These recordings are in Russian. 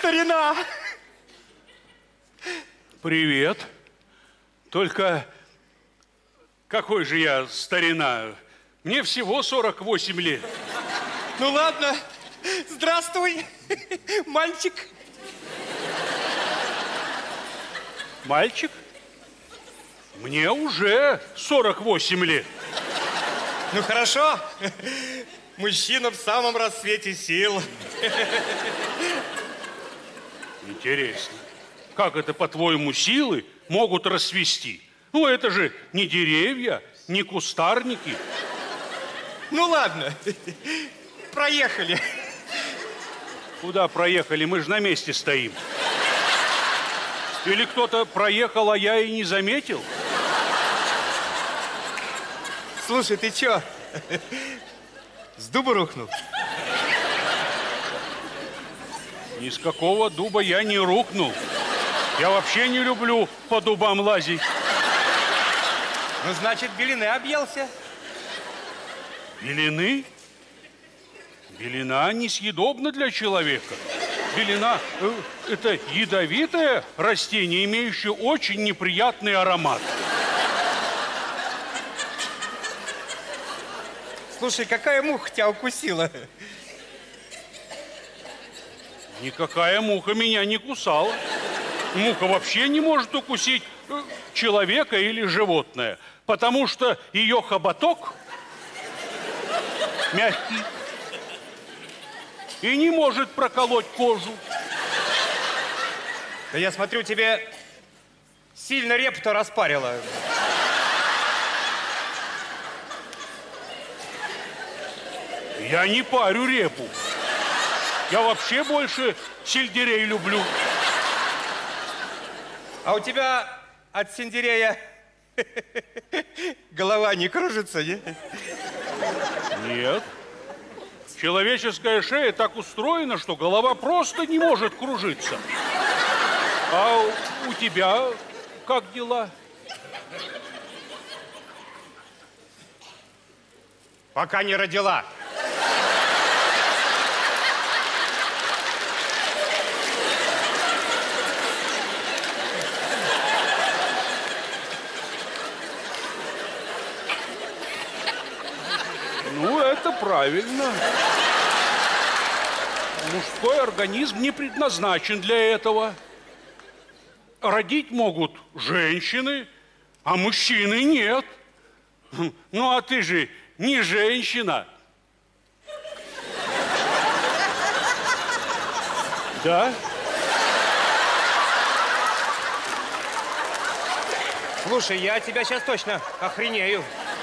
старина! Привет. Только какой же я старина? Мне всего 48 лет. Ну ладно. Здравствуй, мальчик. Мальчик? Мне уже 48 лет. Ну хорошо. Мужчина в самом расцвете сил. Интересно, как это, по-твоему, силы могут расцвести? Ну, это же не деревья, не кустарники. Ну ладно, проехали. Куда проехали? Мы же на месте стоим. Или кто-то проехал, а я и не заметил? Слушай, ты чё? С дуба рухнул? Ни с какого дуба я не рухнул. Я вообще не люблю по дубам лазить. Ну, значит, белины объелся. Белины? Белина несъедобна для человека. Белина – это ядовитое растение, имеющее очень неприятный аромат. Слушай, какая муха тебя укусила? Никакая муха меня не кусала. Муха вообще не может укусить человека или животное, потому что ее хоботок мягкий и не может проколоть кожу. Да я смотрю, тебе сильно репу-то распарило. Я не парю репу. Я вообще больше сельдерей люблю. А у тебя от сельдерея голова не кружится, не? Нет. Человеческая шея так устроена, что голова просто не может кружиться. А у тебя как дела? Пока не родила. Ну, это правильно. Мужской организм не предназначен для этого. Родить могут женщины, а мужчины нет. Ну, а ты же не женщина. Да? Слушай, я тебя сейчас точно охренею.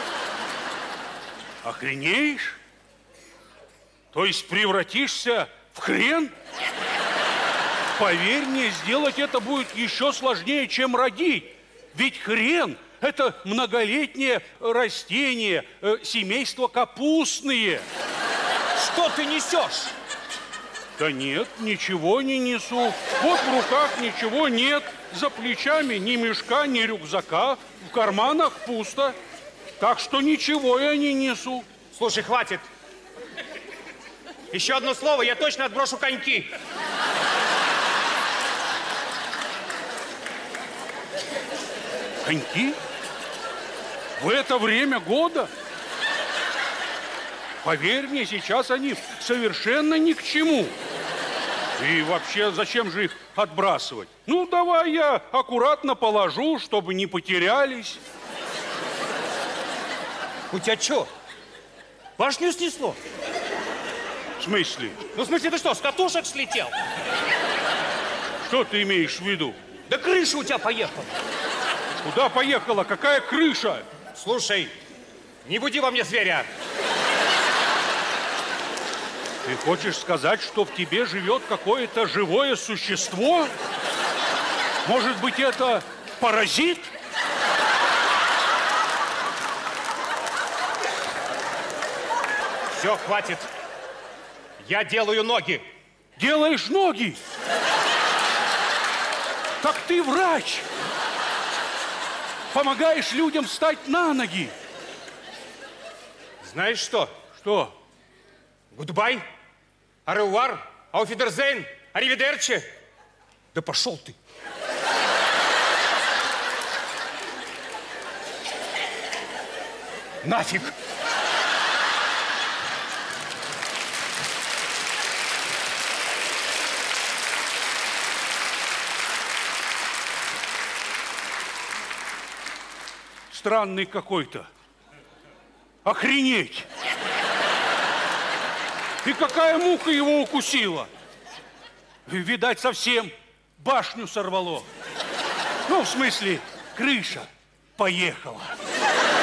Охренеешь? То есть превратишься в хрен? Поверь мне, сделать это будет еще сложнее, чем родить. Ведь хрен – это многолетнее растение, семейство капустные. Что ты несешь? Да нет, ничего не несу. Вот в руках ничего нет. За плечами ни мешка, ни рюкзака. В карманах пусто. Так что ничего я не несу. Слушай, хватит. Еще одно слово, я точно отброшу коньки. Коньки? В это время года? Поверь мне, сейчас они совершенно ни к чему. И вообще, зачем же их отбрасывать? Ну, давай я аккуратно положу, чтобы не потерялись. У тебя что? Башню снесло? В смысле? Ну, в смысле, ты что, с катушек слетел? Что ты имеешь в виду? Да крыша у тебя поехала. Куда поехала? Какая крыша? Слушай, не буди во мне зверя. Ты хочешь сказать, что в тебе живет какое-то живое существо? Может быть, это паразит? Все, хватит. Я делаю ноги. Делаешь ноги? Так ты врач. Помогаешь людям встать на ноги. Знаешь что? Что? Гудбай, аревуар, ауфидерзейн. Аривидерчи. Да пошел ты. Нафиг. Странный какой-то. Охренеть! И какая муха его укусила? Видать, совсем башню сорвало. Ну, в смысле, крыша поехала.